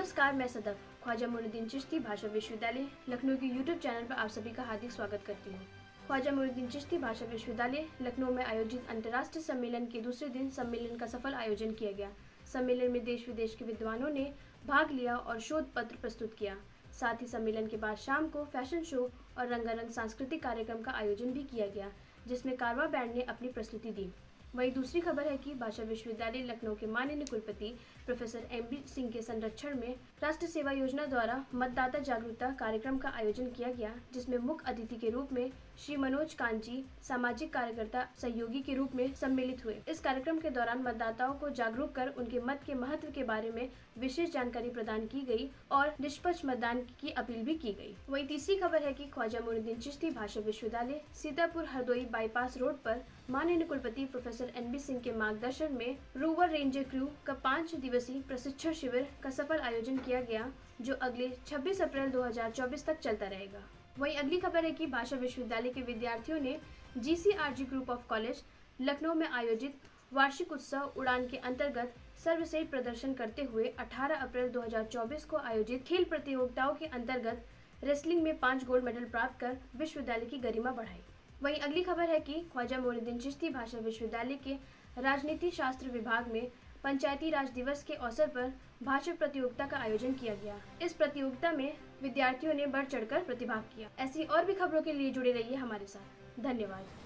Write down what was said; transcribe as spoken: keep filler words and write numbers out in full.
नमस्कार, मैं सदफ ख्वाजा मोइनुद्दीन चिश्ती भाषा विश्वविद्यालय लखनऊ के यूट्यूब चैनल पर आप सभी का हार्दिक स्वागत करती हूँ। ख्वाजा मोइनुद्दीन चिश्ती भाषा विश्वविद्यालय लखनऊ में आयोजित अंतर्राष्ट्रीय सम्मेलन के दूसरे दिन सम्मेलन का सफल आयोजन किया गया। सम्मेलन में देश विदेश के विद्वानों ने भाग लिया और शोध पत्र प्रस्तुत किया। साथ ही सम्मेलन के बाद शाम को फैशन शो और रंगारंग सांस्कृतिक कार्यक्रम का आयोजन भी किया गया, जिसमें कारवां बैंड ने अपनी प्रस्तुति दी। वहीं दूसरी खबर है कि भाषा विश्वविद्यालय लखनऊ के माननीय कुलपति प्रोफेसर एम बी सिंह के संरक्षण में राष्ट्र सेवा योजना द्वारा मतदाता जागरूकता कार्यक्रम का आयोजन किया गया, जिसमें मुख्य अतिथि के रूप में श्री मनोज कांची सामाजिक कार्यकर्ता सहयोगी के रूप में सम्मिलित हुए। इस कार्यक्रम के दौरान मतदाताओं को जागरूक कर उनके मत के महत्व के बारे में विशेष जानकारी प्रदान की गई और निष्पक्ष मतदान की अपील भी की गई। वहीं तीसरी खबर है कि ख्वाजा मोइनुद्दीन चिश्ती भाषा विश्वविद्यालय सीतापुर हरदोई बाईपास रोड पर माननीय कुलपति प्रोफेसर एन बी सिंह के मार्गदर्शन में रोवर रेंजर क्रू का पाँच दिवसीय प्रशिक्षण शिविर का सफल आयोजन किया गया, जो अगले छब्बीस अप्रैल दो हज़ार चौबीस तक चलता रहेगा। वहीं अगली खबर है कि भाषा विश्वविद्यालय के विद्यार्थियों ने G C R G group of college Lucknow में आयोजित वार्षिक उत्सव उड़ान के अंतर्गत सर्वश्रेष्ठ प्रदर्शन करते हुए अठारह अप्रैल दो हज़ार चौबीस को आयोजित खेल प्रतियोगिताओं के अंतर्गत रेसलिंग में पाँच गोल्ड मेडल प्राप्त कर विश्वविद्यालय की गरिमा बढ़ाई। वहीं अगली खबर है कि ख्वाजा मोइनुद्दीन चिश्ती भाषा विश्वविद्यालय के राजनीति शास्त्र विभाग में पंचायती राज दिवस के अवसर पर भाषण प्रतियोगिता का आयोजन किया गया। इस प्रतियोगिता में विद्यार्थियों ने बढ़ चढ़कर प्रतिभाग किया। ऐसी और भी खबरों के लिए जुड़े रहिए हमारे साथ। धन्यवाद।